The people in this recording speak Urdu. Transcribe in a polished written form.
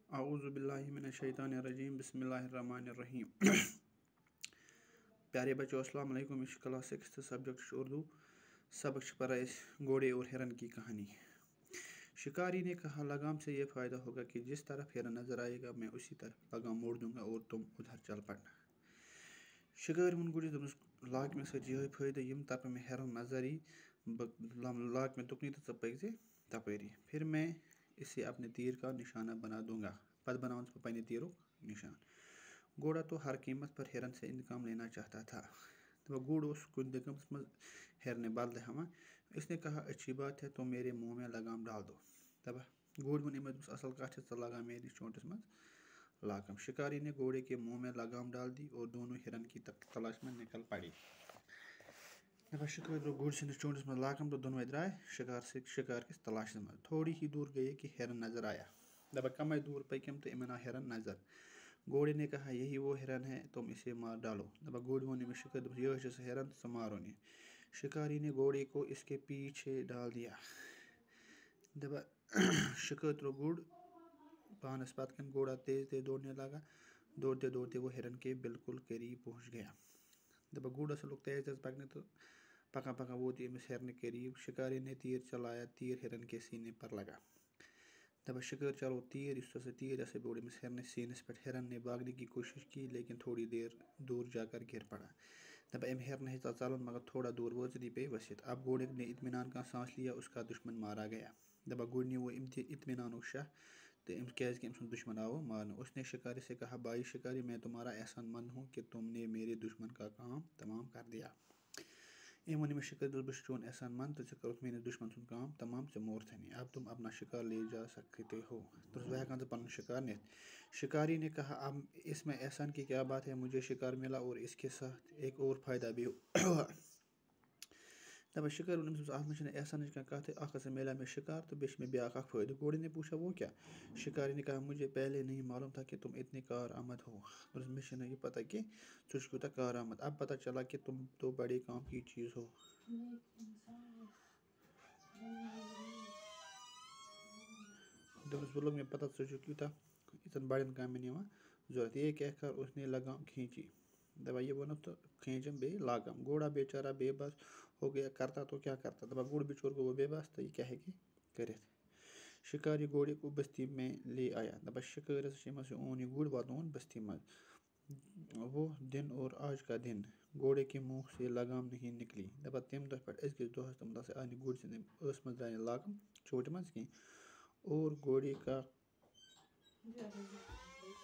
اعوذ باللہ من الشیطان الرجیم بسم اللہ الرحمن الرحیم پیارے بچوں السلام علیکم. یہ کلاس 6 سبجیکٹ اردو. سبق پڑھا اس گھوڑے اور ہرن کی کہانی. شکاری نے کہا لگام سے یہ فائدہ ہوگا کہ جس طرف ہرن نظر آئے گا میں اسی طرف لگام موڑ دوں گا اور تم ادھر چل پڑنا. شکاری من گوڑی دس لاگ میں سچ یہ فائدہ یم طرف میں ہرن نظر ای لاگ میں تکنی تو پک تپری پھر میں اسے اپنے تیر کا نشانہ بنا دوں گا. پتہ بناؤں پنہ تیرک نشان. گھوڑا تو ہر قیمت پر ہرن سے انتقام لینا چاہتا تھا. گھوڑ اس کن دقمس مز ہرن بدلے ہوا. اس نے کہا اچھی بات ہے تو میرے منہ میں لگام ڈال دو. گھوڑ ون امت اصل کت ہے لگا میری چونٹس مز لاگم. شکاری نے گھوڑے کے منہ میں لگام ڈال دی اور دونوں ہرن کی تلاش میں نکل پڑی. شکار گھوڑ سندس چونٹس مز لاگم تو دونوے درائے شکار کس تلاش مز. تھوڑی ہی دور گئے کہ ہرن نظر آیا. کم دور پکم تو امن ہرن نظر. گھوڑے نے کہا یہی وہ ہرن ہے تم اسے مار ڈالو. گھوڑ ون شکار یہ سہ ہرن سہ مارون. شکاری نے گھوڑے کو اس کے پیچھے ڈال دیا. شکار ترو گھوڑ پانس پت کن. گھوڑا تیز دوڑنے لگا. دوڑتے دوڑتے وہ ہرن کے بالکل قریب پہنچ گیا. گھوڑا لوگ تیز پکنے تو پکا پکا ووت امس ہرن قریب. شکاری نے تیر چلایا. تیر ہرن کے سینے پر لگا. شکار چلو تیر اس تیر بوڑ امس ہرن سینس پہ. ہرن نے بھاگنے کی کوشش کی لیکن تھوڑی دیر دور جا کر گر پڑا. ام ہرن ہیژا ژلن مگر تھوڑا دور وٲژتھ پے ؤسِتھ. اب گھوڑے نے اطمینان کا سانس لیا. اس کا دشمن مارا گیا. گھوڑ نے وہ اطمینان شاہ تو کیازِ کہ أمۍ دشمن آو مارنے. اس نے شکاری سے کہا بھائی شکاری میں تمہارا احسان مند ہوں کہ تم نے میرے دشمن کا کام تمام کر دیا. ام ون شکاری بہ چون احسان مند تو ژےٚ میٲنس دشمن سُنٛد کام تمام ژےٚ مورتھنی. اب تم اپنا شکار لے جا سکتے ہو. بہ ہیکان ژٕ پنُن شکار نِتھ. شکاری نے کہا اب اس میں احسان کی کیا بات ہے. مجھے شکار ملا اور اس کے ساتھ ایک اور فائدہ بھی ہوا. شکار ون اتھ منٛز احسانٕچ کانٛہہ کتھ اکھ ہسا ملیو میں شکار تو بیٚیہِ چھُ مےٚ بیٛاکھ اکھ فٲیدٕ. گھوڑے نے پوچھا وہ کیا. شکاری نے کہا مجھے پہلے نہیں معلوم تھا کہ تم اتنے کارآمد ہو. مےٚ چھنہٕ یہ پتہ کہ ژٕ چھُکھ کوٗتاہ کارآمد. اب پتہ چلا کہ تم تو بڑے کام کی چیز ہو. بہٕ لوٚگ مےٚ پتہ ژٕ چھُکھ یوٗتاہ یِژن بڑٮ۪ن کامٮ۪ن یِوان ضوٚرتھ. یہ کہہ کر اس نے لگام کھینچی. یہ ووٚنُکھ تو کھینچم بیٚیہِ لاگام. گھوڑا بیچارہ بے بس ہو گیا. کرتا تو کیا کرتا. گھوڑ بچور گوٚو بے بس تو یہ کیا ہیٚکہِ کٔرِتھ. شکاری گھوڑے کو بستی میں لے آیا. شکار سے اون یہ گھوڑ واتنووُن بستی منٛز. وہ دن اور آج کا دن. گھوڑے کے منہ سے لگام نہیں نکلی. تمہِ دۄہ پٮ۪ٹھ أزکِس دۄہس تام آیہِ نہٕ گُرۍ سٕنٛدِ ٲس منٛز درٛاے نہٕ لاگام چوٹہِ منٛز کینٛہہ اور گھوڑے کا